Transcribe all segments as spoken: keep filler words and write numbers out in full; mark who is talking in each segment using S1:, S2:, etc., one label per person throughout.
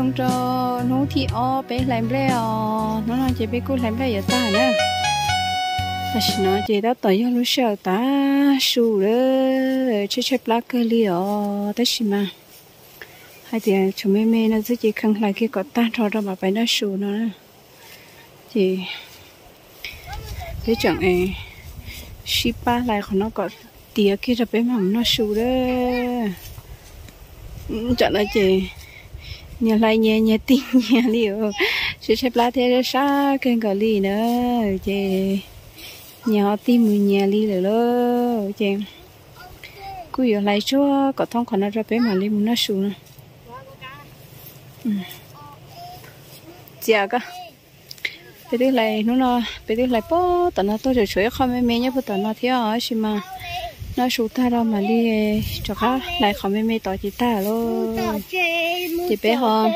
S1: trong cho nó thì ó bé làm bé ó nó nói chị bé cô làm bé giờ ta nữa ta chỉ nói chị đã tới lúc sau ta sù đó chơi chơi black curly ó ta chỉ mà hai thì chúng mẹ mẹ nó sẽ chỉ khăng lại cái cọt ta cho cho bà bé nó sù nó chị cái chẳng ấy shipa lại của nó có tía kia cho bé mầm nó sù đó chẳng là chị nhà lại nhẹ nhẹ tin nhà liệu sẽ xếp lá thế xa kênh cả ly nữa chị nhà tim mùi nhà ly rồi đó chị cứ giờ lại cho có thông còn nó ra bé mà ly muốn nó sù nữa dạ cơ bây giờ lại nó nó bây giờ lại bố tận nó tôi chơi không mấy mấy nhá bố tận nó thiếu ở xí mà nó sụt ta đâu mà đi cho cá lại không mấy mấy tỏi chị ta luôn chị bé không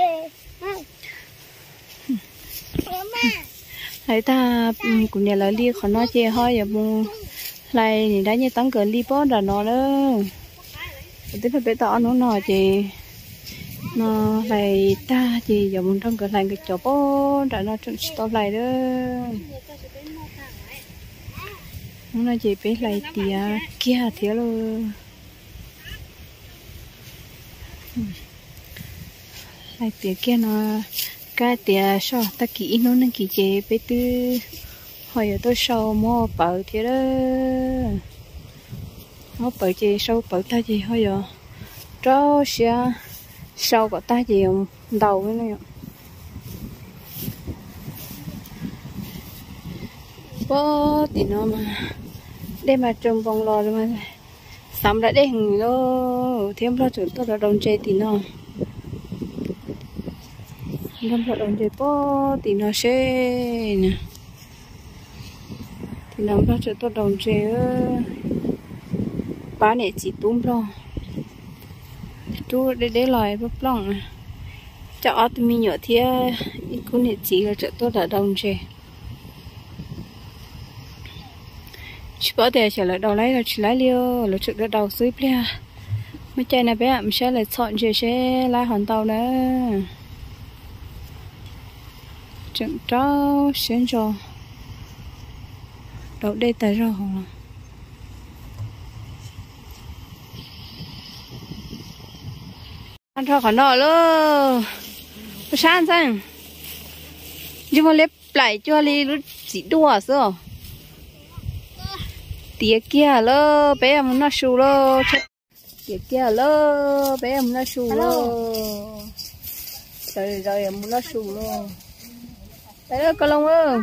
S1: thấy ta cũng nhà là đi còn nó chơi hơi giờ buồn lại thì đã như tăng cỡ đi bó là nó đó tiếp phải bé tỏ nó nọ chị nó lại ta chị giờ muốn trong cỡ lại cái chỗ bó đã nó trong stop lại đó nó nói chị bé lại tía kia thế luôn lại tía kia nó cái tía sao ta kỹ nó nên kỹ chị bé tư hồi giờ tôi sau mua bự thế đó mua bự chị sau bự ta chị hồi giờ cho xe sau của ta chị đầu cái này bố thì nó mà đây mà trồng vòng lò rồi mà sắm đã đây hình lô thêm lo chúng tôi là đồng chơi thì nó đồng là đồng chơi bố thì nó sẽ nè thì nó lo chúng tôi đồng chơi bán này chỉ túm lo chú để để lại bắp lỏng cho tụi mình nhớ thì cũng này chỉ là chúng tôi là đồng chơi chỉ có thể trả lời đầu lấy là chỉ lấy liêu là trực được đầu dưới bia mấy chai này bé mình sẽ lại chọn chơi sẽ lai hoàn tàu nữa trận trâu xuyên cho đầu đây tại rồi hồng ăn thọ khỏi nọ luôn sáng sang nhưng mà lép lại cho đi lúc chỉ đua sao tía kia lơ bé muốn nó sù lơ tía kia lơ bé muốn nó sù lơ rồi rồi muốn nó sù lơ đấy đó con lông ơi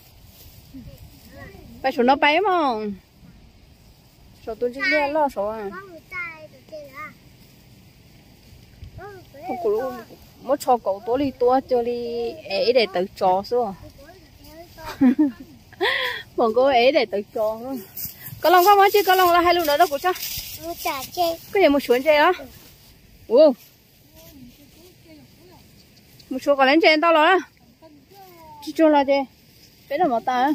S1: bay xuống nó bay mà số tôi chỉ nghe lo số à không có luôn một cho cậu tôi đi tua cho đi ấy để tự trò xuống bọn cô ấy để tự trò luôn có lòng không chứ có lòng là hai lúc nữa đâu của cha cái gì một chuồn chơi đó ồ một chuồn còn lên trên tao rồi đó chú cho là chơi bé là một ta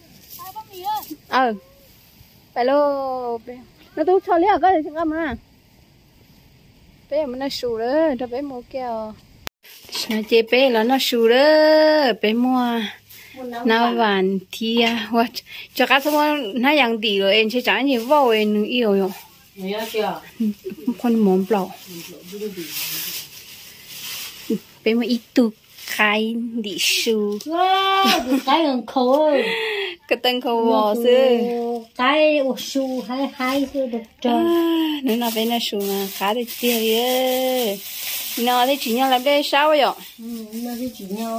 S1: ờ phải lô nó tôi cho lấy cái gì chứ mà bé mà nó sù đó cho bé mua keo nó chơi bé là nó sù đó bé mua nào bạn thì what cho các số nó yang đi rồi em sẽ trả nhiều vô em yêu rồi con mồm bầu bé mà ít tu khai đi su
S2: cái gần khô
S1: cái tên khô bò xưa
S2: cái su hai hai xưa được trời
S1: nó nói bé nó su mà khá được tiền nó thì chỉ nhau làm đây sao vậy
S2: nó thì chỉ nhau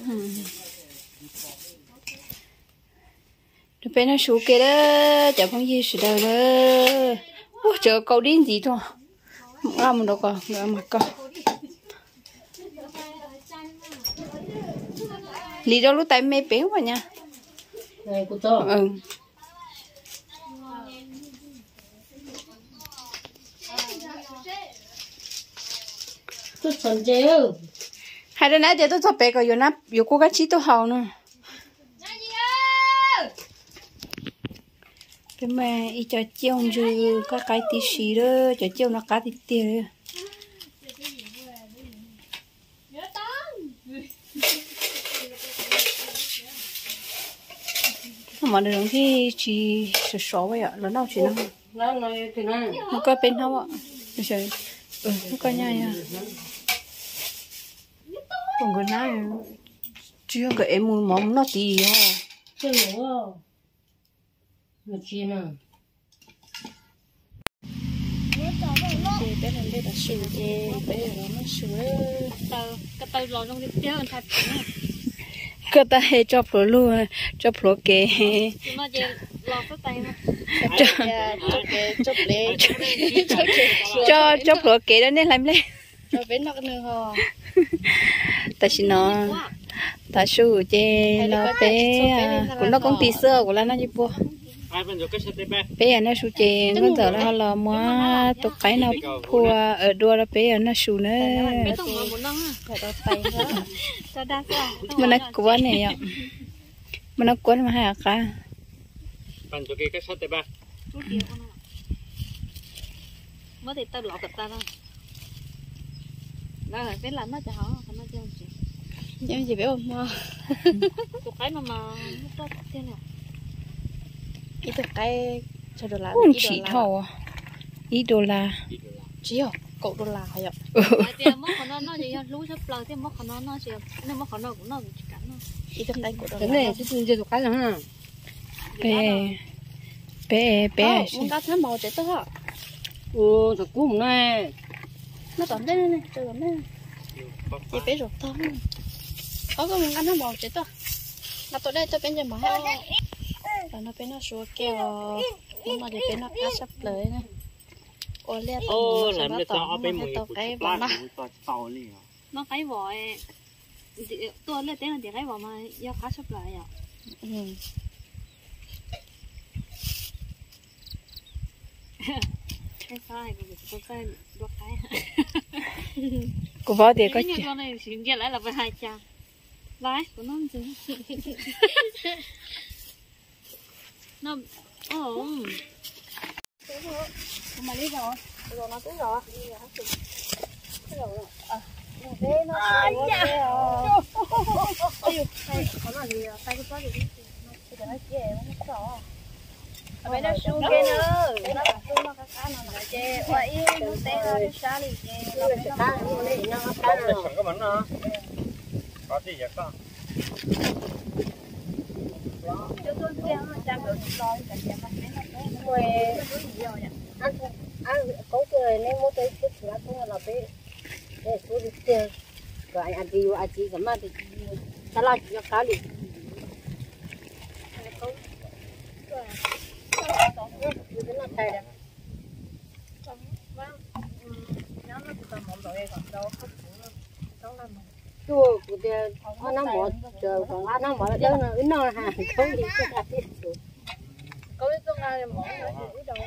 S1: bé nó số kia đó chả phong gì sự đâu đó ôi trời cầu điên gì thôi không ăn đâu còn nữa mà con lý do lúc tay mê béo vào nha
S2: này của tôi
S1: ừ
S2: tôi chọn chơi
S1: hai đứa nãy giờ tôi thọ bé có vô nắp vô cô cá chí tôi hầu nữa cái mà ít cho chiêu chứ có cái tí xí đó cho chiêu nó cá tí tiền mà đường thì chỉ số số vậy ạ lớn nào chỉ nó
S2: nó nói thì nó
S1: nó có bên không ạ bây giờ ừ nó có nhai à còn cái này chưa cái em mua món nó tí à
S2: cái lúa nó chi nè
S1: chị bé lên đây là sườn chị bé là nó sườn
S2: tao cái tao lo trong cái tiếng anh thật
S1: cái ta hay cho phở luôn cho phở kê
S2: nó chỉ lo cái tay mà
S1: cho
S2: cho cái cho lệ
S1: cho cho phở kê đó nên làm lên
S2: cho bên nó cái nữa ho
S1: ta chỉ nó ta su chị nó bé của nó công ty xưa của nó như bùa bé nó su chị nó giờ nó là mua tụi cái nó phua ở đua là bé nó su nữa mà nó cuốn này ạ mà nó cuốn mà hai cả
S3: bạn cho cái cách sát tay ba
S2: mới thì tao lọt ta đó đó là cái làm nó cho họ nó cho chị
S1: nhưng gì biết không mà
S2: tụi cái mà mà nó tốt thế nào
S1: ít tụi cái cho đô la chỉ thầu ít đô la chỉ à cậu đô la hay ạ
S2: thì mất còn nó nó gì lú sắp lời thì mất còn nó nó gì nó mất còn nó cũng nó chỉ cắn nó
S1: ít tụi cái của đô la
S2: cái này chứ chưa tụi cái nữa ha
S1: bé bé bé
S2: con cá thám màu chạy tới hả ừ thật cũng này
S1: nó tóm đây này tôi tóm đây chị bé rụt tóm có cái mình ăn nó màu chạy tới nó tới đây tôi bên trên mỏ rồi nó bên nó xuống keo nó để bên nó cá sắp lưới này ô liệt
S3: ô làm cho tao bên mười
S1: tao cái
S3: ba
S1: nó
S3: tao đi
S2: nó cái vòi tôi lên tên là để cái vòi mà do cá sắp lại à cái sai của cái đốt cái
S1: của vợ thì có
S2: chuyện con này chuyện kia lại là với hai cha lái của nó chứ nó ồ
S1: mà đi rồi rồi nó tới rồi cái rồi à thế nó rồi ôi có mà gì tay cái gì cái này kia nó sợ bây giờ xuống kia nữa nó xuống nó cái cá nó chơi vậy nó té ra đi xa đi chơi nó cá nó đi nó cá nó
S3: cái món nó có gì vậy con
S1: cho tôi xem nó trang được rồi cả nhà mình rồi ăn ăn cố cười nên mua tới chút là không là bé để tôi đi chơi rồi anh đi anh đi cái mà thì ta lại cho cá đi chua của dia nó nó mỏ chờ còn ăn nó mỏ là đâu nó nó hàng không đi cái gì có biết trong này mỏ nó gì đâu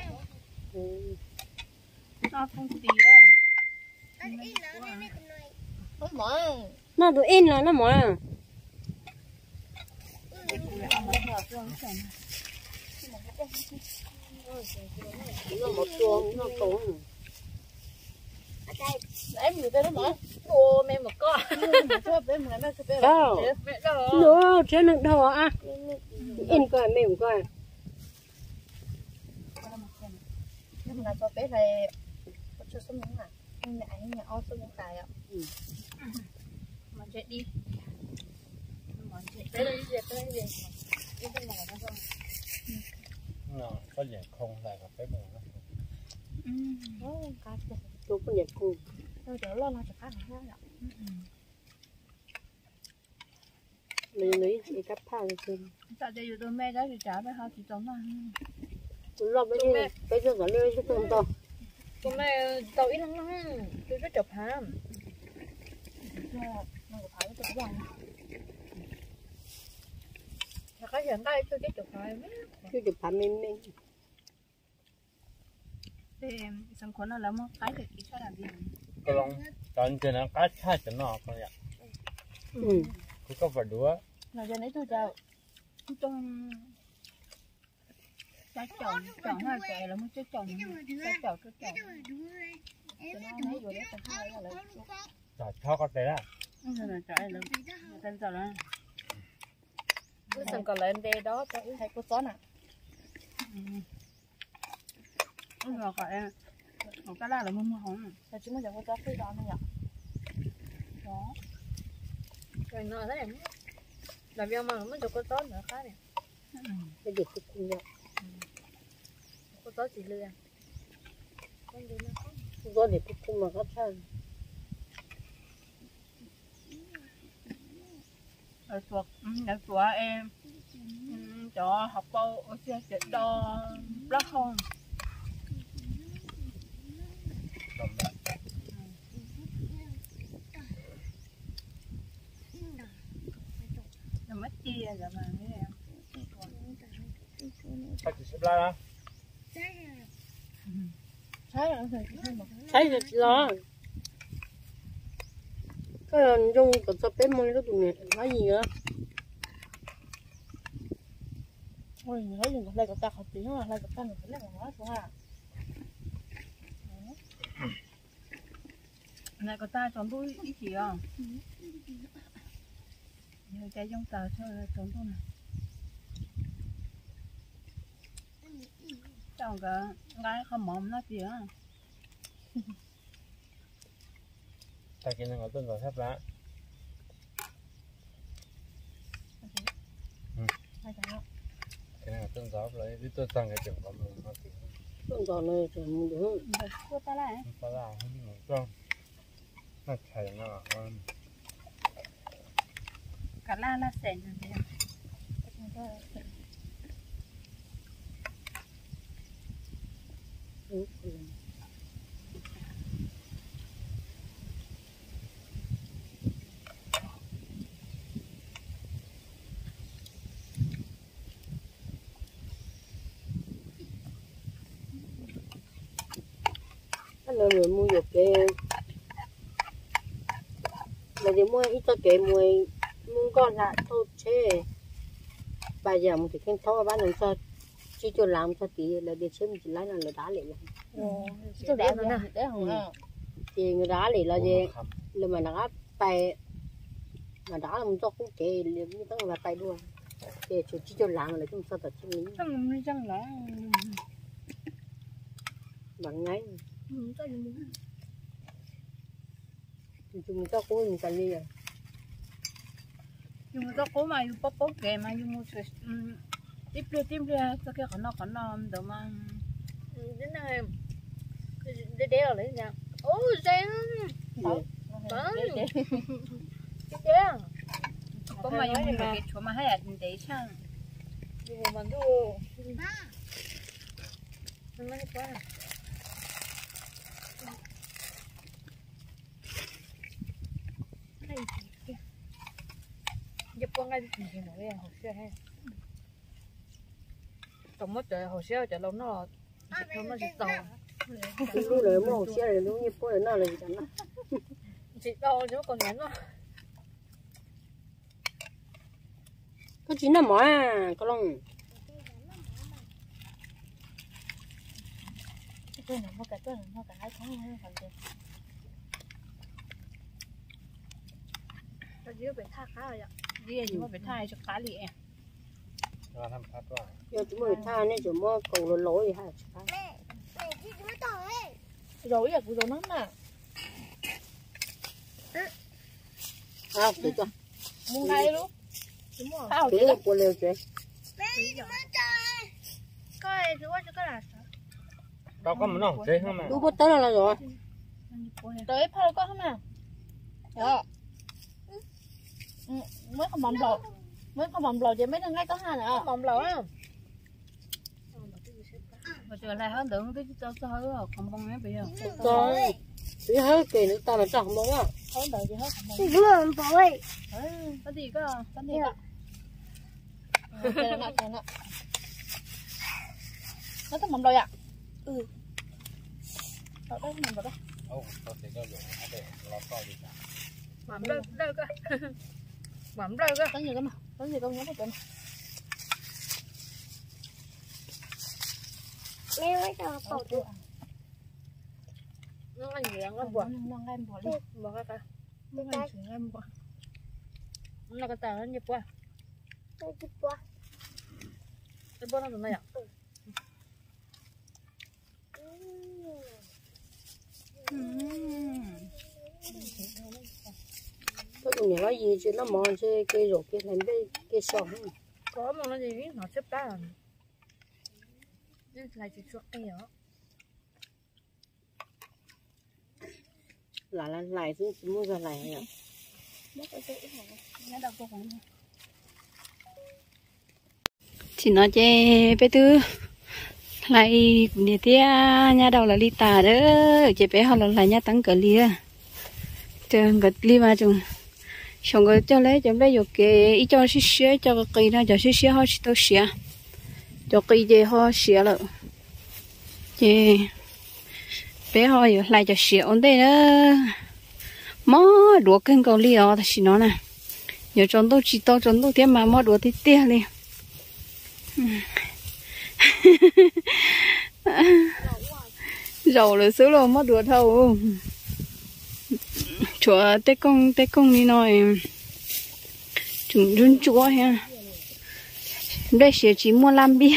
S1: nó không tì á nó mỏ nó tụi in là nó mỏ nó một chuông nó cũng em người ta nó mỏ ô mẹ một con đâu đâu trên đường đầu à in coi mẹ một coi nhưng mà cho bé này cho số miếng à nhà anh nhà o số miếng cài ạ mà chạy đi mà chạy tới đây về tới đây về đi bên ngoài nó không
S3: nó có gì không lại gặp cái mồm nó
S2: ừ cá
S1: tôi có nhận cùng
S2: tôi chở lo lo cho cá này ha
S1: mình lấy cái cắt thang trên
S2: tại vì tôi mẹ đó thì trả với hai chị tóm mà
S1: lo bây giờ bây giờ còn lưỡi chứ không to
S2: tôi mẹ tàu ít lắm tôi rất chụp hả là cái hiện tại tôi cái chụp phải
S1: chứ chụp phá mình mình
S2: thì sản phẩm nó là một cái thì chỉ là gì
S3: cái lòng chọn cho nó cá cha cho nó con vậy
S1: ừ
S3: cứ có phải đũa
S2: là giờ này tôi chào trong cha chồng chồng hai kẻ là một chú chồng cha chồng chú chồng cho nó lấy rồi đấy cho hai là lấy
S3: chọn cho con đấy á
S2: rồi là trời là tên sao đó cứ sừng còn lên đây đó cho thấy cô chó nè
S1: Ôi giời ơi, một cái là là mua mua không?
S2: là chúng mình giờ cô chó phi đó nè nhở đó
S1: Rồi nó thế này, làm sao mà nó mới được có tốt nữa khác này.
S2: cái gì cũng cũng vậy
S1: Có tốt gì lừa? Con gì nó không?
S2: có gì cũng cũng mà có sao
S1: Rồi chuột, rồi chuột em cho học bao ở xe sẽ đo lắc không?
S3: Đồng đại.
S1: Rồi mất chia rồi mà cái này.
S3: Khách chỉ xếp lại đó.
S1: Thấy rồi thì
S2: thấy được lo cái là dùng cái sắp bếp mồi cái tụi này nói gì nữa
S1: ôi nhớ dùng cái này có ta học tiếng là này có ta được cái này mà nói xuống à. Này có ta chọn tôi ý chỉ không? Nhiều trái trong tờ cho chọn tôi này. Chọn cái gái không mỏm nó gì á.
S3: Ta kia nó tên rồi xếp lại.
S1: Hai cái đó.
S3: Cái này là tên gió lấy đi tôi tăng cái trường của mình nó thì
S2: con giò này thì mình được
S1: Rồi cua ta lại.
S3: nó phá ra không nó cho nó chảy nó hơn.
S1: Cả la la sền rồi kìa.
S2: ừ. Nó người mua được cái là để mua ít cho cái mua mua con là thôi chế bây giờ mình thì khen thua bán được cho chỉ cho làm cho tí là để chế mình chỉ lấy là là đá lại
S1: Tôi để nó nè, để không à.
S2: thì người đá lại là gì là mà nó tay mà đá là mình cho cũng kệ liền như thế là tay luôn để chỉ cho làm là chúng ta tập trung lý
S1: Chẳng mình chẳng là
S2: bằng ngay
S1: mình cho mình
S2: chúng ta cũng mình cần đi rồi
S1: nhưng mà có mà yêu bóc bóc kề mà yêu mua sữa tiếp đi tiếp đi cho cái con nó con nó đâu mà đến này để để ở đấy nha ôi sen đó cái kia có mà yêu mua cái chỗ mà hay là để sang yêu mà đồ nó mới quá giúp con ngay thì gì nữa hồ sơ ha tổng mất trời hồ sơ trời lâu nó nó nó chỉ tàu
S2: lúc đấy mà xe này lúc như bữa nào là gì đó
S1: chỉ tàu chứ còn nhắn nó
S2: có chín là mỏ à có lòng
S1: cái này nó cái cái nó cái hai tháng hai phần tiền cái dưới bị tha khá rồi ạ dưới nhưng mà bị tha cho khá lì em
S3: nó làm phát rồi.
S2: giờ chúng mình tha nên chúng mua cầu lối lối ha
S1: rồi à của rồi nó mà
S2: à được chưa
S1: mua ngay luôn đúng rồi sao
S2: thế là của liều chuyện
S1: cái thứ cho cái là
S3: Tao có muốn nòng chế không mà.
S2: đủ bớt tới là rồi
S1: tới phao có không nào đó mới không bầm lò mới không bầm lò thì mấy thằng ngay có hai nữa bầm lò á mà trở lại hơn đừng cái cho cho hơi không bông mấy bây giờ
S2: rồi thứ hai cái nữa ta là chẳng bông à
S1: hơn đợi gì hết không
S2: thì vừa làm thôi
S1: cái gì cơ cái gì cơ cái này cái này nó có bầm lò ạ ừ đó đó mình vào đó
S3: Ồ, tao thấy cho dùng để lọt to đi cả.
S1: bấm đây đây cơ bấm đây cơ cái gì cơ mà cái gì cơ nhớ một tuần
S2: nghe mấy trò cầu được
S1: nó ăn gì ăn nó bò nó ăn bò đi bò cái cái nó ăn gì ăn bò nó cái tàu nó nhập qua cái bữa nó này ạ.
S2: Tôi cũng nhớ gì chứ nó mòn chứ cái rổ cái làm cái cái sòng
S1: Có mà nó gì biết nó chấp đá rồi. Chứ lại chỉ chuột cái đó.
S2: lại lại lại chứ mua ra lại nhỉ.
S1: Chỉ nói chê bé tư lại để tia nhà đầu là li tà đó chị bé họ là lại nhà tăng cỡ li à chờ cỡ li mà chung xong rồi cho lấy cho bé dục cái ít cho xí xí cho cái cây nó cho xí xí họ chỉ tao xí cho cây gì họ xí rồi chị bé họ lại cho xí ổn đây đó mó đũa cân cầu li à thì nó nè giờ trong tôi chỉ tao trong tôi tiếc mà mó đũa thì tiếc đi dầu là xứ rồi mất đùa thâu chúa tê công tê công đi nói chúng run chúa ha đây sẽ chỉ mua làm bia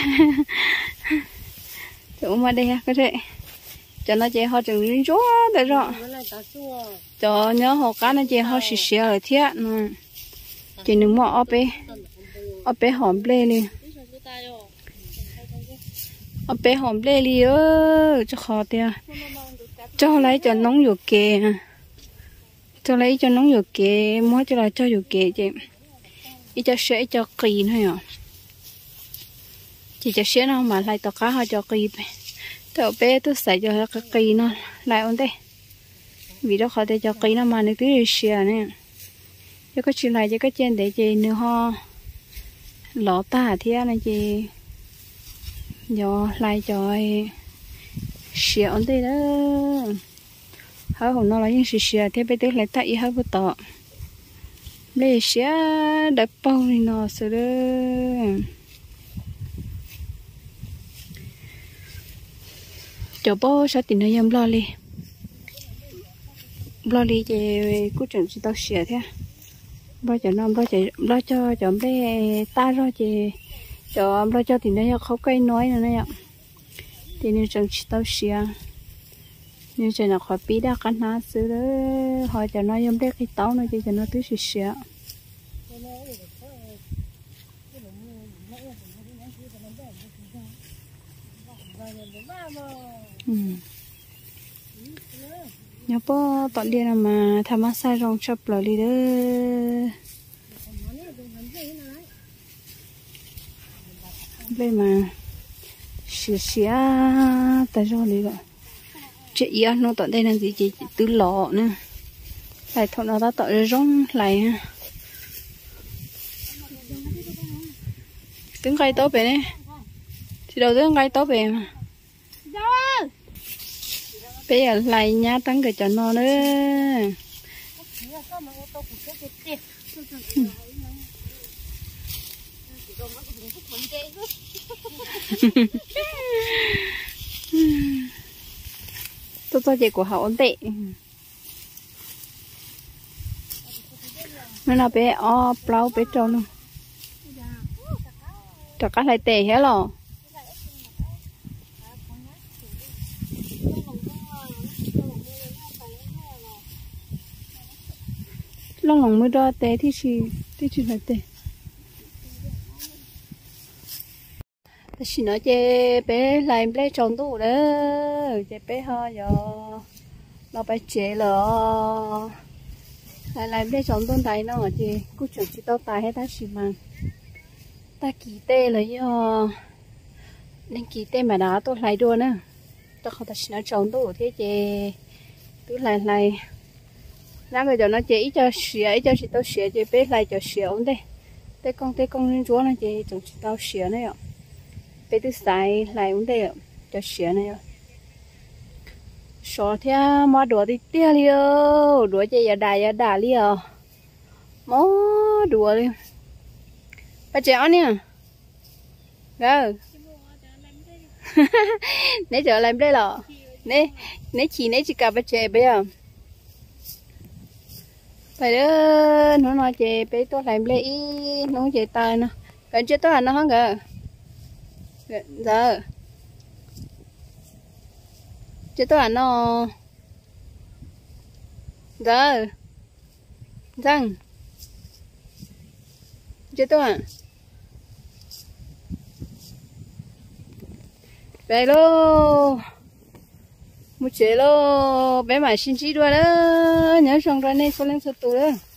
S1: chỗ mà đây có thể cho nó chơi họ chúng run chúa đấy rồi cho nhớ họ cá nó chơi họ xì xì ở thiết chỉ đừng mua ốp bé ốp bé hòm lê đi ở bé hòm lê li ơ cho khó tia cho lấy cho nóng ruột kề cho lấy cho nóng ruột kề mua cho là cho ruột kề chị ít cho sữa cho kỳ thôi à chỉ cho sữa nó mà lại tao cá họ cho kỳ tao bé tôi xài cho cái kỳ nó lại ổn đây vì đó khó để cho kỳ nó mà nó cứ sữa nè cho cái chuyện này cho cái trên để chị nữa ho lọ ta thế này chị giờ lại cho xịa ổn đây đó hở hôm nó lại những xịa xịa thế bây giờ lại tại hở bữa tọ để xịa đập bao đi nó sợ đó cho bố sao tìm nơi em lo đi lo đi thì cứ chuẩn chỉ tao xịa thế lo cho nó lo cho lo cho cho bé ta rồi thì cho lo cho thì nó không cây nói nữa này ạ thì nếu chẳng chỉ tao xia nếu chẳng là khỏi bí đa cắn ná xứ đó họ cho nó giống cái táo nó cho nó tưới xịt xịa nhớ bố tận đi là mà tham massage rong chập lại đi đó đây mà xìa xìa tại sao đi vậy chị yêu nó tận đây là gì chị tứ lọ nữa lại thôi nó đã tận rong lại tiếng cây tốt về đấy thì đầu tiếng cây tốt về mà bây giờ lại nhá tăng cái cho nó nữa tôi cho chị của họ ổn tệ nó là bé o plau bé trâu luôn cho các lại tệ hết rồi long lòng mới ra tệ thì gì thì chỉ là tệ chị nói chị bé làm bé trồng tủ đó chị bé ho giờ nó phải chế lợ lại làm bé trồng tủ này nó chị cứ chuẩn chị tao tài hết ta xí mà ta kỳ tê là do nên kỳ tê mà đó tôi lại đua nữa tôi không ta chỉ nói trồng tủ thế chị cứ lại lại ra người cho nó chị cho xỉa cho chị tao xỉa chị bé lại cho xỉa ổn đây tê con tê con lên chúa này chị trồng chị tao xỉa này ạ bây giờ xài lại vấn đề cho xịa này số theo mà đùa thì tiếc liêu đùa chơi giờ đài giờ đà liêu mó đùa đi bà chéo nè rồi nãy giờ làm đây là nãy nãy chỉ nãy chỉ cả bà chéo bây giờ phải đó nó nói chơi bây tôi làm lấy nó chơi tay nó cái chết tôi ăn nó không kìa giờ chết tôi ăn nó giờ răng chết tôi ăn bé lô một chế lô bé mà xin chỉ đuôi đó nhớ xong rồi này số lên số tù đó